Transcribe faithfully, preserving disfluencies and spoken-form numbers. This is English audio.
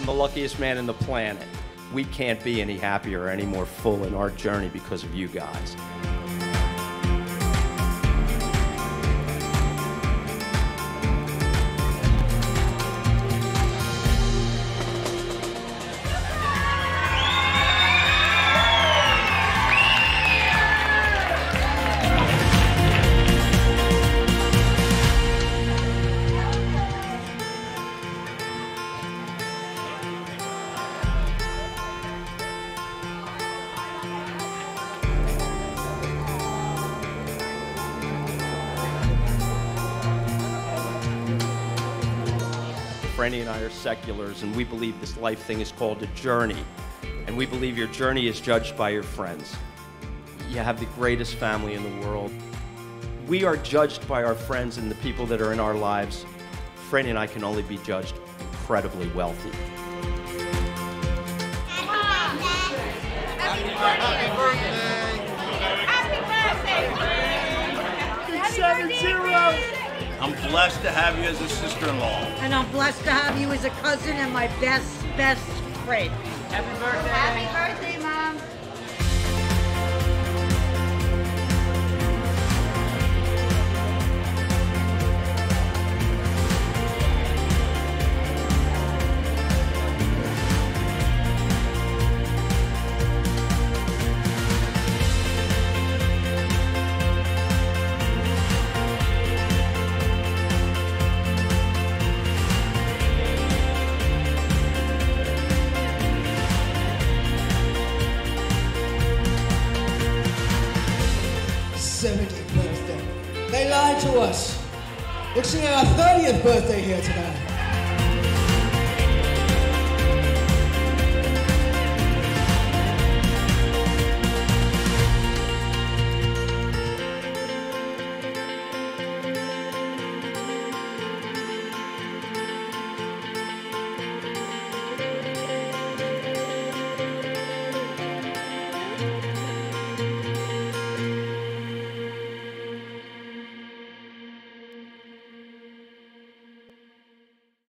I'm the luckiest man in the planet. We can't be any happier or any more full in our journey because of you guys. Franny and I are seculars, and we believe this life thing is called a journey. And we believe your journey is judged by your friends. You have the greatest family in the world. We are judged by our friends and the people that are in our lives. Franny and I can only be judged incredibly wealthy. Happy birthday! Happy birthday! seven zero! I'm blessed to have you as a sister-in-law. And I'm blessed to have you as a cousin and my best, best friend. Happy birthday! Happy birthday, Mom! seventieth birthday. They lied to us. We're singing our thirtieth birthday here today.